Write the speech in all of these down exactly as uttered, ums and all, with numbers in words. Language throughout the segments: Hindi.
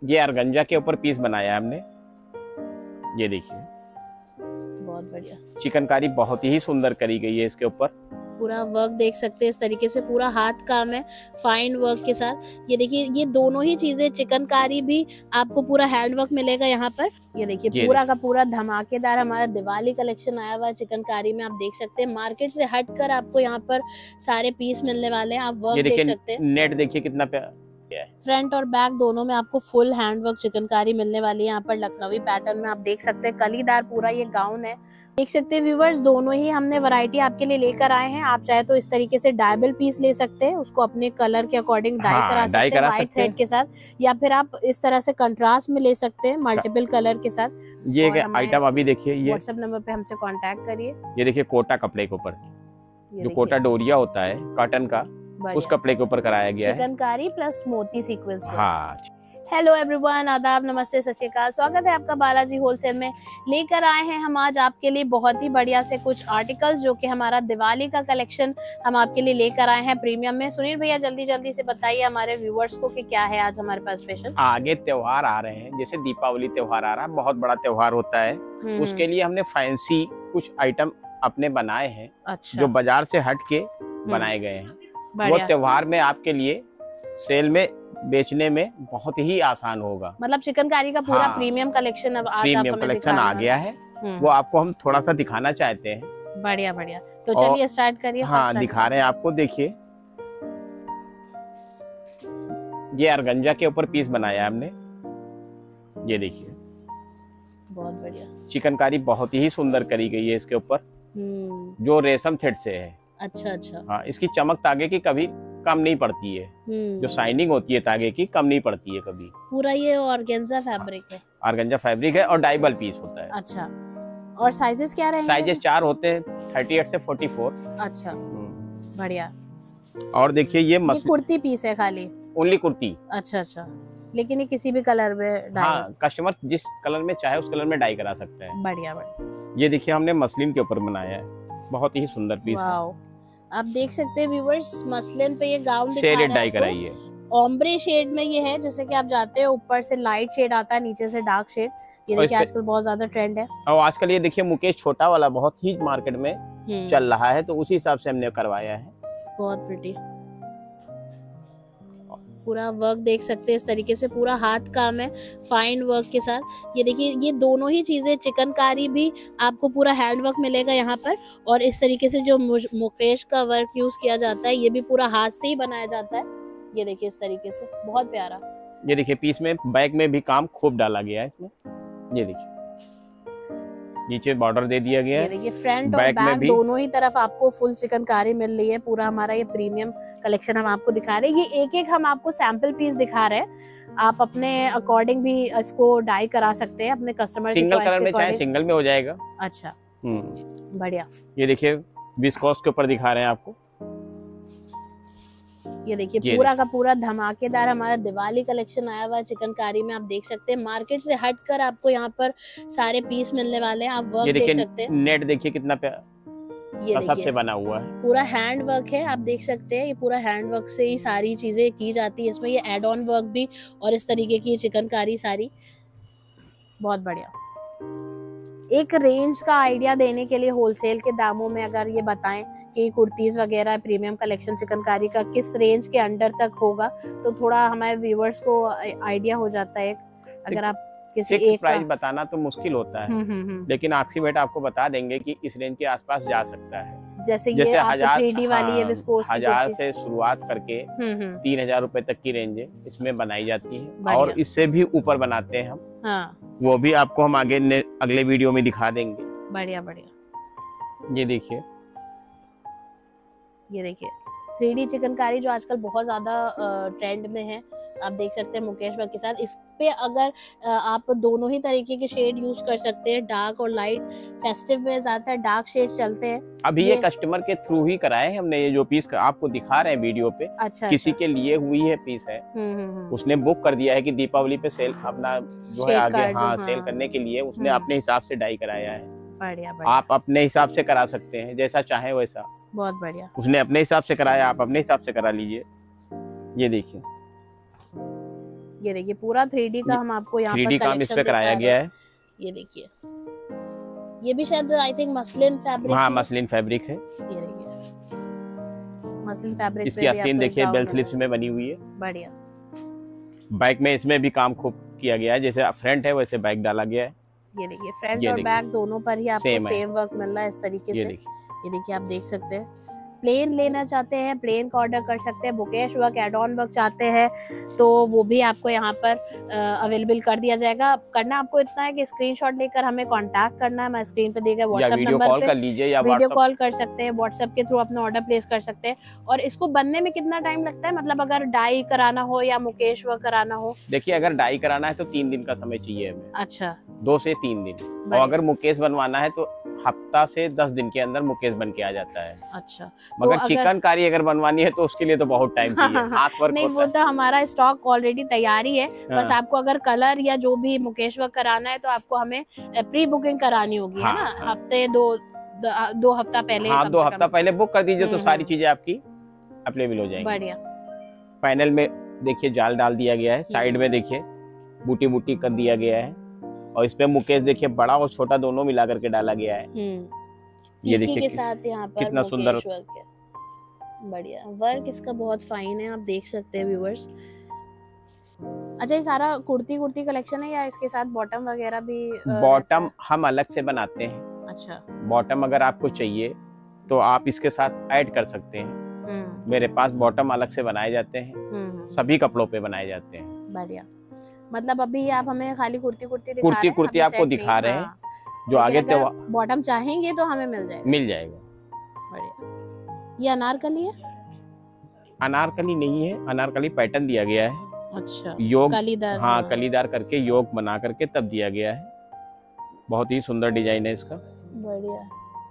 ये ऑर्गेन्जा के ऊपर पीस बनाया है हमने। ये देखिए बहुत बढ़िया चिकनकारी बहुत ही सुंदर करी गई है। इसके ऊपर पूरा वर्क देख सकते हैं इस तरीके से, पूरा हाथ काम है फाइन वर्क के साथ। ये देखिए ये दोनों ही चीजें, चिकनकारी भी आपको पूरा हैंड वर्क मिलेगा यहाँ पर। ये देखिए पूरा का पूरा धमाकेदार हमारा दिवाली कलेक्शन आया हुआ है चिकनकारी में। आप देख सकते हैं मार्केट से हटकर आपको यहाँ पर सारे पीस मिलने वाले हैं। आप वर्क देख सकते हैं, नेट देखिए कितना प्यारा है। फ्रंट और बैक दोनों में आपको फुल हैंडवर्क चिकनकारी मिलने वाली है। यहाँ पर लखनवी पैटर्न में आप देख सकते हैं, कलीदार पूरा ये गाउन है। देख सकते हैं व्यूवर्स, दोनों ही हमने वैरायटी आपके लिए लेकर आए हैं। आप चाहे तो इस तरीके से डायबल पीस ले सकते हैं, उसको अपने कलर के अकॉर्डिंग डाई हाँ, करा सकते हैं व्हाइट थ्रेड के साथ, या फिर आप इस तरह से कंट्रास्ट में ले सकते हैं मल्टीपल कलर के साथ। ये आइटम अभी देखिए, ये व्हाट्सएप नंबर पे हमसे कांटेक्ट करिए। ये देखिए कोटा कपड़े के ऊपर, जो कोटा डोरिया होता है कॉटन का, उस कपड़े के ऊपर कराया गया है चिकनकारी प्लस मोती सीक्वेंस। हाँ। हेलो एवरीवन, आदाब, नमस्ते, सत श्री अकाल। स्वागत है आपका बालाजी होलसेल में। लेकर आए हैं हम आज आपके लिए बहुत ही बढ़िया से कुछ आर्टिकल्स, जो कि हमारा दिवाली का कलेक्शन हम आपके लिए लेकर आए हैं प्रीमियम में। सुनील भैया जल्दी जल्दी से बताइए हमारे व्यूवर्स को कि क्या है आज हमारे पास स्पेशल। आगे त्योहार आ रहे हैं, जैसे दीपावली त्योहार आ रहा है, बहुत बड़ा त्योहार होता है, उसके लिए हमने फैंसी कुछ आइटम अपने बनाए हैं। अच्छा। जो बाजार से हट के बनाए गए हैं, वो त्योहार में आपके लिए सेल में बेचने में बहुत ही आसान होगा। मतलब चिकनकारी का पूरा हाँ, प्रीमियम कलेक्शन अब आज प्रीमियम कलेक्शन आ गया है, वो आपको हम थोड़ा सा दिखाना चाहते हैं। बढ़िया बढ़िया, तो चलिए स्टार्ट करिए। हाँ दिखा रहे हैं आपको। देखिए ये ऑर्गेन्जा के ऊपर पीस बनाया है हमने। ये देखिए बहुत बढ़िया चिकनकारी बहुत ही सुंदर करी गई है इसके ऊपर, जो रेशम थ्रेड से है। अच्छा अच्छा। हाँ, इसकी चमक तागे की कभी कम नहीं पड़ती है, जो शाइनिंग होती है तागे की कम नहीं पड़ती है कभी। पूरा ये ऑर्गेन्जा फैब्रिक है, ऑर्गेन्जा फैब्रिक है और डाइबल पीस होता है। अच्छा, और साइजेस क्या रहेंगे? साइजेस चार होते हैं, अड़तीस से चौवालीस। अच्छा बढ़िया। और देखिए ये, ये कुर्ती पीस है खाली, ओनली कुर्ती। अच्छा अच्छा, लेकिन ये किसी भी कलर में डाई, हाँ, कस्टमर जिस कलर में चाहे उस कलर में डाई करा सकता है। बढ़िया बढ़िया। ये देखिए हमने मसलिन के ऊपर बनाया है, बहुत ही सुंदर पीस है। आप देख सकते हैं व्यूवर्स, मसलिन पे ये गाउन दिखा रहा है, डाई कराई है। ओम्ब्रे शेड में ये है, जैसे कि आप जाते हैं ऊपर से लाइट शेड आता है, नीचे से डार्क शेड। ये देखिए आजकल बहुत ज्यादा ट्रेंड है। और आजकल ये देखिए मुकेश छोटा वाला बहुत ही मार्केट में चल रहा है, तो उसी हिसाब से हमने करवाया है। बहुत प्रिटी, पूरा वर्क देख सकते हैं इस तरीके से, पूरा हाथ काम है फाइन वर्क के साथ। ये देखिए ये दोनों ही चीजें, चिकनकारी भी आपको पूरा हैंड वर्क मिलेगा यहाँ पर, और इस तरीके से जो मुकेश का वर्क यूज किया जाता है, ये भी पूरा हाथ से ही बनाया जाता है। ये देखिए इस तरीके से, बहुत प्यारा। ये देखिए पीस में बैक में भी काम खूब डाला गया है इसमें। ये देखिए नीचे बॉर्डर दे दिया गया है। ये देखिए फ्रंट और बैक दोनों ही तरफ आपको फुल चिकनकारी मिल रही है। पूरा हमारा ये प्रीमियम कलेक्शन हम आपको दिखा रहे हैं। ये एक एक हम आपको सैंपल पीस दिखा रहे हैं, आप अपने अकॉर्डिंग भी इसको डाई करा सकते हैं अपने कस्टमर। सिंगल कलर में चाहे सिंगल में हो जाएगा। अच्छा बढ़िया। ये देखिए विस्कोस के ऊपर दिखा रहे हैं आपको। ये देखिए पूरा का पूरा धमाकेदार हमारा दिवाली कलेक्शन आया हुआ है चिकनकारी में। आप देख सकते हैं मार्केट से हटकर आपको यहाँ पर सारे पीस मिलने वाले हैं। आप वर्क देख सकते हैं, नेट देखिए कितना प्यारा ये सबसे बना हुआ है, पूरा हैंड वर्क है। आप देख सकते हैं ये पूरा हैंड वर्क से ही सारी चीजें की जाती है इसमें। ये एड ऑन वर्क भी और इस तरीके की चिकनकारी सारी, बहुत बढ़िया। एक रेंज का आइडिया देने के लिए होलसेल के दामों में अगर ये बताएं कि कुर्तीज वगैरह प्रीमियम कलेक्शन चिकनकारी का किस रेंज के अंडर तक होगा, तो थोड़ा हमारे व्यूवर्स को आइडिया हो जाता है। अगर आप किसी एक प्राइस बताना तो मुश्किल होता है, हुँ, हुँ, हुँ. लेकिन अप्रॉक्सीमेट आपको बता देंगे कि इस रेंज के आसपास जा सकता है। जैसे, जैसे ये हजार थ्री डी वाली है, विस्कोस की हजार से शुरुआत करके तीन हजार रुपए तक की रेंज है इसमें बनाई जाती है, और इससे भी ऊपर बनाते हैं हम। हाँ। वो भी आपको हम आगे अगले वीडियो में दिखा देंगे। बढ़िया बढ़िया। ये देखिए, ये देखिए थ्री डी चिकनकारी जो आजकल बहुत ज्यादा ट्रेंड में है। आप देख सकते हैं मुकेश वर्क के साथ। इस पे अगर आप दोनों ही तरीके के शेड यूज कर सकते हैं, डार्क और लाइट। फेस्टिव में ज्यादातर डार्क शेड चलते हैं। अभी ये, ये कस्टमर के थ्रू ही कराए हैं हमने। ये जो पीस आपको दिखा रहे हैं वीडियो पे, अच्छा, किसी अच्छा। के लिए हुई है पीस है, उसने बुक कर दिया है कि दीपावली पे सेल अपना जो है आगे हाँ, हाँ सेल करने के लिए उसने अपने हिसाब से डाई कराया है। बढ़िया बढ़िया। आप अपने हिसाब से करा सकते हैं, जैसा चाहे वैसा। बहुत बढ़िया। उसने अपने हिसाब से कराया, आप अपने हिसाब से करा लीजिए। ये देखिए ये देखिए पूरा थ्री डी का हम आपको यहाँ पर काम इस पे कराया गया है। ये देखिए ये भी शायद आई थिंक मसलिन फैब्रिक, हाँ मसलिन फैब्रिक है। ये देखिए मसलिन फैब्रिक, इसकी आस्तीन देखिए बेल स्लिप्स में बनी हुई है। बढ़िया। बैक में इसमें भी काम खूब किया गया है, जैसे फ्रंट है वैसे बैक डाला गया है। ये देखिए फ्रंट और बैक दोनों पर ही आपको सेम, सेम वर्क मिल रहा है इस तरीके से। ये देखिए आप देख सकते हैं। प्लेन लेना चाहते हैं प्लेन का ऑर्डर कर सकते हैं, बुकेश वर्क एड ऑन वर्क चाहते हैं तो वो भी आपको यहाँ पर अवेलेबल कर दिया जाएगा। करना आपको इतना है कि स्क्रीनशॉट लेकर हमें कांटेक्ट करना है, मैं स्क्रीन पे देकर व्हाट्सएप नंबर पे कर लीजिए या वीडियो कॉल कर सकते हैं, व्हाट्सएप के थ्रू अपना ऑर्डर प्लेस कर सकते हैं। और इसको बनने में कितना टाइम लगता है, मतलब अगर डाई कराना हो या मुकेश वर्क कराना हो? देखिए अगर डाई कराना है तो तीन दिन का समय चाहिए हमें। अच्छा, दो से तीन दिन। और अगर मुकेश बनवाना है तो हफ्ता से दस दिन के अंदर मुकेश बन के आ जाता है। अच्छा, मगर तो चिकनकारी अगर बनवानी है तो उसके लिए तो बहुत टाइम चाहिए। हाँ, हाथ वर्क नहीं वो तो हमारा स्टॉक ऑलरेडी तैयारी है। हाँ। बस आपको अगर कलर या जो भी मुकेश वर्क कराना है तो आपको हमें प्री बुकिंग करानी होगी। हाँ, है ना? हाँ। हफ्ते दो दो हफ्ता पहले। हाँ, दो हफ्ता पहले बुक कर दीजिए तो सारी चीजें आपकी अवेलेबल हो जाएंगी। बढ़िया। पैनल में देखिए जाल डाल दिया गया है, साइड में देखिए बूटी बूटी कर दिया गया है और इस पे मुकेश देखिए बड़ा और छोटा दोनों मिला करके डाला गया है। ये देखिए के साथ यहाँ पर कितना सुंदर वर्क है। बढ़िया वर्क इसका बहुत फाइन है, आप देख सकते हैं व्यूअर्स। अच्छा ये सारा कुर्ती कुर्ती कलेक्शन है या इसके साथ बॉटम वगैरह भी? बॉटम हम अलग से बनाते हैं। अच्छा, बॉटम अगर आपको चाहिए तो आप इसके साथ ऐड कर सकते हैं। मेरे पास बॉटम अलग से बनाए जाते हैं, सभी कपड़ों पे बनाए जाते हैं। बढ़िया। मतलब अभी आप हमें खाली कुर्ती कुर्ती दिखा कुर्ती कुर्ती आपको दिखा रहे हैं। हाँ। जो आगे तो बॉटम चाहेंगे तो हमें मिल जाएगा। मिल जाएगा। बढ़िया। ये अनारकली है? अनारकली नहीं है, अनारकली पैटर्न दिया गया है। अच्छा, योग कलीदार। हाँ, हाँ कलीदार करके योग बना करके तब दिया गया है। बहुत ही सुंदर डिजाइन है इसका। बढ़िया।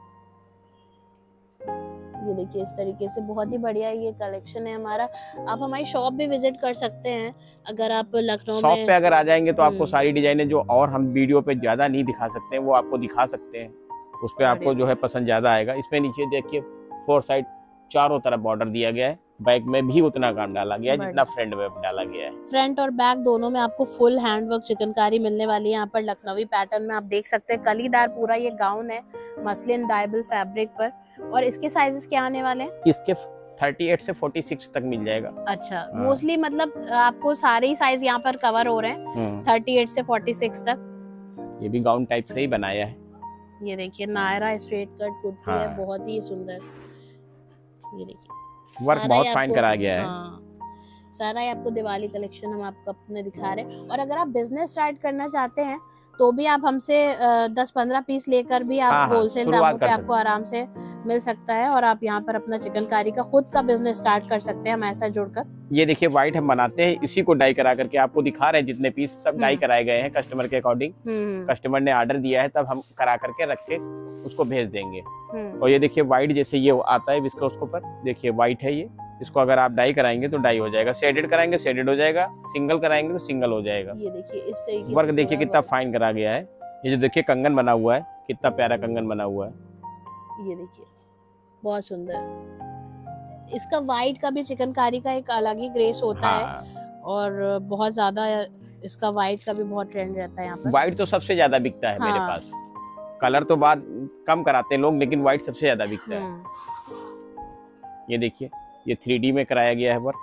ये देखिए इस तरीके से बहुत ही बढ़िया ये कलेक्शन है हमारा। आप हमारी शॉप भी विजिट कर सकते हैं अगर आप लखनऊ में। शॉप पे अगर आ जाएंगे तो आपको सारी डिजाइनें जो और हम वीडियो पे ज्यादा नहीं दिखा सकते हैं वो आपको दिखा सकते हैं। उस पे आपको जो है पसंद ज्यादा आएगा। इसमें नीचे देखिए फोर साइड चारों तरफ बॉर्डर दिया गया है, बैक में भी उतना काम डाला गया है जितना फ्रंट में डाला गया है। फ्रंट और बैक दोनों में आपको फुल हैंडवर्क चिकनकारी मिलने वाली है। यहाँ पर लखनवी पैटर्न में आप देख सकते हैं, कलीदार पूरा ये गाउन है मसलिन डाइबल फैब्रिक पर। और इसके साइजेस क्या आने वाले हैं? इसके अड़तीस से छियालीस तक मिल जाएगा। अच्छा, मोस्टली मतलब आपको सारे ही साइज यहाँ पर कवर हो रहे हैं अड़तीस से छियालीस तक। ये भी गाउन टाइप से ही बनाया है। ये देखिए नायरा स्ट्रेट कट कुर्ती है, बहुत ही सुंदर। ये देखिए वर्क बहुत फाइन कराया गया है। हाँ, सारा आपको दिवाली कलेक्शन हम आपको अपने दिखा रहे हैं। और अगर आप बिजनेस स्टार्ट करना चाहते हैं तो भी आप हमसे दस पंद्रह पीस लेकर भी आप होलसेल दामों पे आपको आराम से मिल सकता है और आप यहाँ पर अपना चिकनकारी का खुद का बिजनेस स्टार्ट कर सकते हैं हम ऐसा जुड़कर। ये देखिए व्हाइट हम बनाते हैं, इसी को डाई करा करके आपको दिखा रहे हैं। जितने पीस सब डाई कराए गए हैं कस्टमर के अकॉर्डिंग। कस्टमर ने ऑर्डर दिया है तब हम करा करके रख के उसको भेज देंगे। और ये देखिए व्हाइट जैसे ये आता है इसका उसके ऊपर देखिए व्हाइट है ये। इसको अगर आप डाई कराएंगे तो डाई हो जाएगा, शेडेड कराएंगे शेडेड हो जाएगा, सिंगल कराएंगे तो सिंगल हो जाएगा। ये देखिए इस तरीके वर्क देखिए कितना फाइन करा गया है। ये जो देखिए कंगन बना हुआ है, कितना प्यारा कंगन बना हुआ है। ये देखिए बहुत सुंदर। इसका व्हाइट का भी चिकनकारी का एक अलग ही ग्रेस होता हाँ। है और बहुत ज्यादा इसका व्हाइट का भी बहुत ट्रेंड रहता है यहाँ पर। व्हाइट तो सबसे ज्यादा बिकता है हाँ। मेरे पास कलर तो बाद कम कराते हैं लोग, लेकिन व्हाइट सबसे ज्यादा बिकता है। ये देखिए ये थ्री डी में कराया गया है वर्क।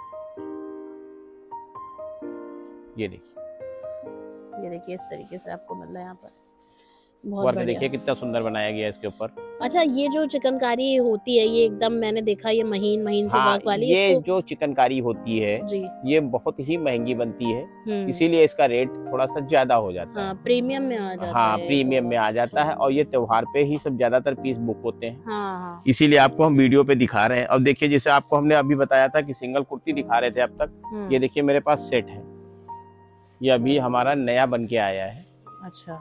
ये देखिए ये देखिए इस तरीके से आपको मिल रहा है यहाँ पर। वर्क देखिए कितना सुंदर बनाया गया है इसके ऊपर। अच्छा ये जो चिकनकारी होती है ये एकदम मैंने देखा ये महीन महीन से हाँ, वर्क वाली। ये जो चिकनकारी होती है जी। ये बहुत ही महंगी बनती है, इसीलिए इसका रेट थोड़ा सा ज्यादा हो जाता हाँ, है। प्रीमियम में आ जाता हाँ, है। प्रीमियम में आ जाता है और ये त्योहार पे ही सब ज्यादातर पीस बुक होते हैं। हाँ, हाँ। इसीलिए आपको हम वीडियो पे दिखा रहे हैं। और देखिए जैसे आपको हमने अभी बताया था कि सिंगल कुर्ती दिखा रहे थे अब तक, ये देखिए मेरे पास सेट है, ये अभी हमारा नया बन के आया है। अच्छा,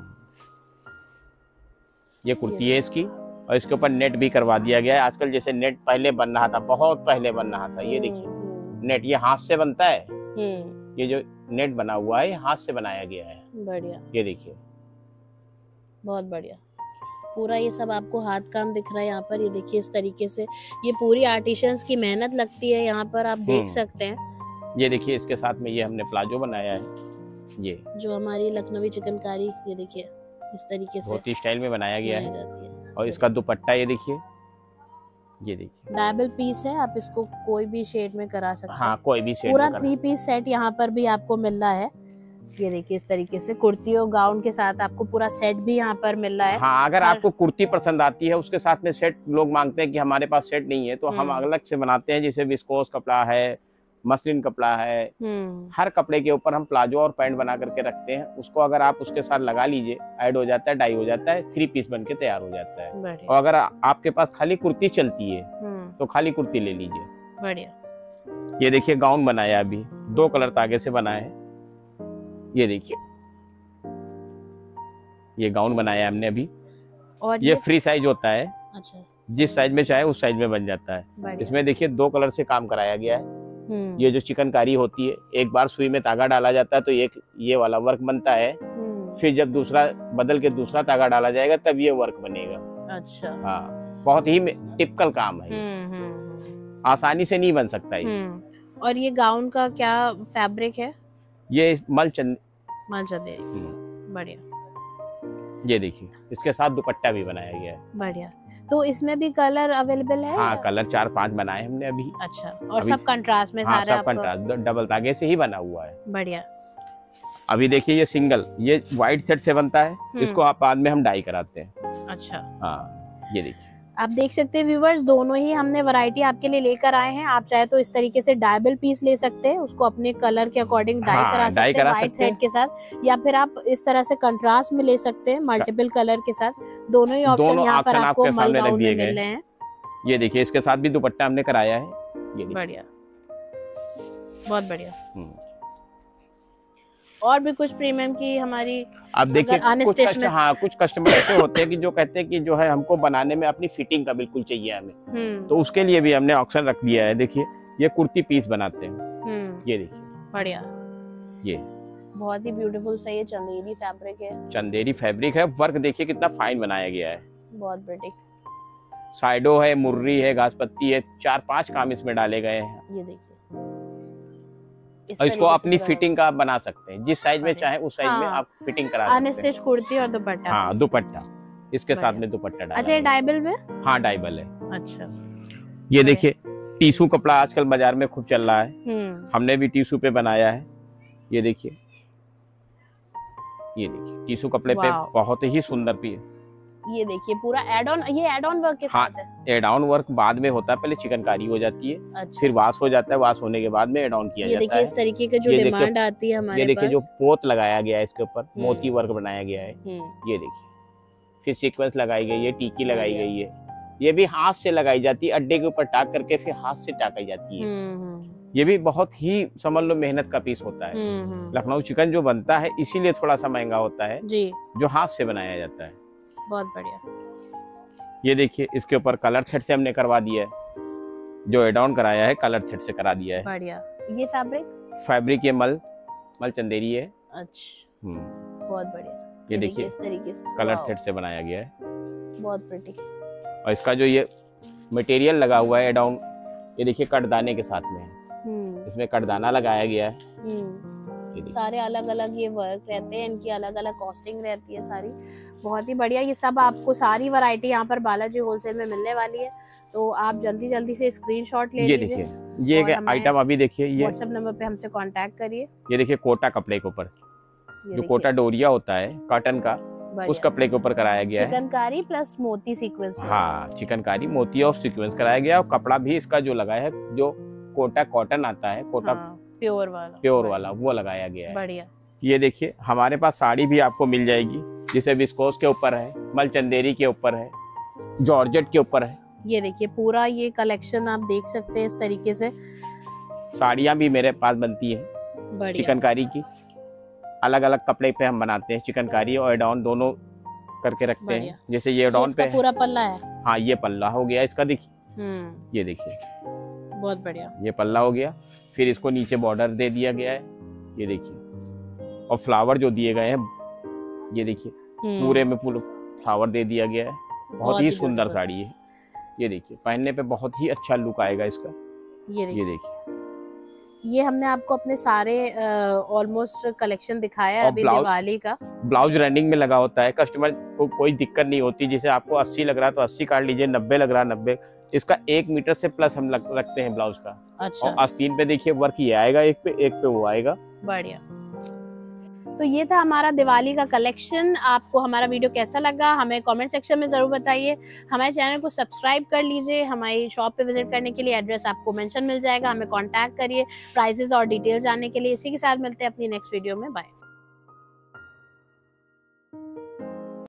ये कुर्ती है इसकी और इसके ऊपर नेट भी करवा दिया गया है। आजकल जैसे नेट पहले बन रहा था, बहुत पहले बन रहा था। ये देखिए नेट ये हाथ से बनता है। ये जो नेट बना हुआ है हाथ से बनाया गया है। बढ़िया। ये देखिए बहुत बढ़िया। पूरा ये सब आपको हाथ काम दिख रहा है यहाँ पर। ये देखिए इस तरीके से ये पूरी आर्टिशंस की मेहनत लगती है यहाँ पर, आप देख सकते हैं। ये देखिए इसके साथ में ये हमने प्लाजो बनाया है, ये जो हमारी लखनवी चिकनकारी, ये देखिए इस तरीके से धोती स्टाइल में बनाया गया है। है। और इसका दुपट्टा ये देखिए, ये देखिए डबल पीस है, आप इसको कोई भी शेड में करा सकते हैं। हाँ, कोई भी शेड पूरा में थ्री पीस सेट यहाँ पर भी आपको मिल रहा है। ये देखिए इस तरीके से कुर्ती और गाउन के साथ आपको पूरा सेट भी यहाँ पर मिल रहा है। हाँ, अगर आपको कुर्ती पसंद आती है उसके साथ में सेट, लोग मांगते हैं कि हमारे पास सेट नहीं है, तो हम अलग से बनाते हैं। जैसे विस्कोस कपड़ा है, मसलिन कपड़ा है, हर कपड़े के ऊपर हम प्लाजो और पैंट बना करके रखते हैं। उसको अगर आप उसके साथ लगा लीजिए, ऐड हो जाता है, डाई हो जाता है, थ्री पीस बन के तैयार हो जाता है। और अगर आपके पास खाली कुर्ती चलती है तो खाली कुर्ती ले लीजिए। बढ़िया। ये देखिए गाउन बनाया, अभी दो कलर तागे से बनाया है। ये देखिए ये गाउन बनाया हमने अभी, और ये फ्री साइज होता है। अच्छा, जिस साइज में चाहे उस साइज में बन जाता है। इसमें देखिए दो कलर से काम कराया गया है। ये जो चिकनकारी होती है, एक बार सुई में धागा डाला जाता है तो एक ये वाला वर्क बनता है, फिर जब दूसरा बदल के दूसरा धागा डाला जाएगा तब ये वर्क बनेगा। अच्छा, हाँ, बहुत ही टिपिकल काम है, आसानी से नहीं बन सकता ये। और ये गाउन का क्या फैब्रिक है? ये मल चंद मल चंदेरी। बढ़िया। ये देखिए इसके साथ दुपट्टा भी बनाया गया है। बढ़िया। तो इसमें भी कलर अवेलेबल है? हाँ, कलर चार पांच बनाए हमने अभी। अच्छा, और अभी, सब कंट्रास्ट में? हाँ, सारे सब कंट्रास्ट, डबल धागे से ही बना हुआ है। बढ़िया। अभी देखिए ये सिंगल, ये व्हाइट सेट से बनता है, इसको आप बाद में हम डाई कराते हैं। अच्छा, हाँ, ये देखिए आप देख सकते हैं व्यूवर्स, दोनों ही हमने वैरायटी आपके लिए लेकर आए हैं। आप चाहे तो इस तरीके से डायबल पीस ले सकते हैं, उसको अपने कलर के अकॉर्डिंग डाई हाँ, करा सकते हैं व्हाइट थ्रेड के साथ, या फिर आप इस तरह से कंट्रास्ट में ले सकते हैं मल्टीपल कलर के साथ। दोनों ही ऑप्शन यहाँ पर आपको मल गाउन में मिल रहे हैं। ये देखिए इसके साथ भी दुपट्टा हमने कराया है। ये बढ़िया, बहुत बढ़िया। और भी कुछ प्रीमियम की हमारी, अब देखिए कुछ कस्ट, हाँ, कुछ कस्टमर ऐसे होते हैं कि जो कहते हैं कि जो है हमको बनाने में अपनी फिटिंग का बिल्कुल चाहिए हमें, तो उसके लिए भी हमने ऑप्शन रख दिया है। देखिए ये कुर्ती पीस बनाते हैं, ये देखिए बढ़िया, ये बहुत ही ब्यूटीफुल सा ये चंदेरी फैब्रिक है। चंदेरी फैब्रिक है, वर्क देखिए कितना फाइन बनाया गया है, बहुत ब्यूटी। साइडो है, मुर्री है, घास पत्ती है, चार पांच काम इसमें डाले गए हैं। ये देखिए और इसको अपनी फिटिंग का आप बना सकते हैं, जिस साइज में चाहे उस साइज हाँ, में आप फिटिंग करा सकते हैं। अनस्टिच कुर्ती और दुपट्टा। हाँ, दुपट्टा इसके साथ में दुपट्टा डाला। अच्छा, ये डाइबल में? हाँ, डाइबल है। अच्छा, ये देखिए टीशू कपड़ा आजकल बाजार में खूब चल रहा है, हमने भी टीशू पे बनाया है। ये देखिए, ये देखिए टीशू कपड़े पे बहुत ही सुंदर पीस। ये देखिए पूरा एड ऑन, ये एड ऑन वर्क के हाँ, साथ है। एड ऑन वर्क बाद में होता है, पहले चिकनकारी हो जाती है। अच्छा। फिर वाश हो जाता है, वाश होने के बाद में एड ऑन किया ये जाता है। देखिए इस तरीके के जो डिमांड आती है हमारे ये देखिए जो पोत लगाया गया है, इसके ऊपर मोती वर्क बनाया गया है। ये देखिए फिर सीक्वेंस लगाई गई है, टीकी लगाई गई है। ये भी हाथ से लगाई जाती है, अड्डे के ऊपर टाक करके फिर हाथ से टाकी जाती है। ये भी बहुत ही समझ लो मेहनत का पीस होता है। लखनऊ चिकन जो बनता है इसीलिए थोड़ा सा महंगा होता है जी, जो हाथ से बनाया जाता है। बहुत बढ़िया। ये देखिए इसके ऊपर कलर थ्रेड से हमने करवा दिया है, जो एड ऑन कराया है कलर थ्रेड से करा दिया है। बढ़िया। ये फैब्रिक फैब्रिक ये मल मल चंदेरी है। अच्छा, बहुत बढ़िया। ये देखिए इस तरीके से कलर थ्रेड से बनाया गया है, बहुत प्रिटी। और इसका जो ये मटेरियल लगा हुआ है एड ऑन, ये देखिए कटदाने के साथ में है, इसमें कटदाना लगाया गया है। सारे अलग अलग ये वर्क रहते हैं, इनकी अलग अलग कॉस्टिंग रहती है सारी, बहुत ही बढ़िया। ये सब आपको सारी वैरायटी यहाँ पर बालाजी होलसेल में मिलने वाली है, तो आप जल्दी जल्दी से स्क्रीनशॉट ले लीजिए। ये देखिए ये आइटम अभी देखिए, ये व्हाट्सएप नंबर पे हमसे कांटेक्ट करिए। ये देखिए कोटा कपड़े के ऊपर जो कोटा डोरिया होता है कॉटन का, उस कपड़े के ऊपर कराया गया है चिकनकारी प्लस मोती सीक्वेंस। हाँ, चिकनकारी मोती और सीक्वेंस कराया गया, और कपड़ा भी इसका जो लगा है जो कोटा कॉटन आता है, कोटा प्योर वाला प्योर वाला वो लगाया गया है। बढ़िया। ये देखिए हमारे पास साड़ी भी आपको मिल जाएगी, जिसे विस्कोस के ऊपर है, मल चंदेरी के ऊपर है, जॉर्जेट के ऊपर है। ये देखिए पूरा ये कलेक्शन आप देख सकते हैं इस तरीके से। साड़ियाँ भी मेरे पास बनती है चिकनकारी की, अलग अलग कपड़े पे हम बनाते हैं, चिकनकारी और एड ऑन दोनों करके रखते हैं। जैसे ये एड ऑन पे पूरा पल्ला है। हाँ, ये पल्ला हो गया इसका, देखिए ये देखिए बहुत बढ़िया, ये पल्ला हो गया। फिर इसको नीचे बॉर्डर दे दिया गया है, ये देखिए, और फ्लावर जो दिए गए हैं, ये देखिए पूरे में पूरा फ्लावर दे दिया गया है। बहुत ही सुंदर साड़ी है, ये देखिए पहनने पे बहुत ही अच्छा लुक आएगा इसका। ये देखिए, ये हमने आपको अपने सारे ऑलमोस्ट कलेक्शन दिखाया है अभी दिवाली का। ब्लाउज रनिंग में लगा होता है, कस्टमर को कोई दिक्कत नहीं होती। जैसे आपको अस्सी लग रहा है तो अस्सी काट लीजिए, नब्बे लग रहा है नब्बे। इसका एक मीटर से प्लस हम लग, रखते हैं ब्लाउज का। अच्छा। और आस्तीन पे देखिए वर्क ये आएगा, एक पे एक पे वो आएगा। बढ़िया। तो ये था हमारा दिवाली का कलेक्शन। आपको हमारा वीडियो कैसा लगा हमें कमेंट सेक्शन में जरूर बताइए। हमारे चैनल को सब्सक्राइब कर लीजिए। हमारी शॉप पे विजिट करने के लिए एड्रेस आपको मेंशन मिल जाएगा, हमें कांटेक्ट करिए प्राइसेस और डिटेल्स जानने के लिए। इसी के साथ मिलते हैं अपनी नेक्स्ट वीडियो में। बाय।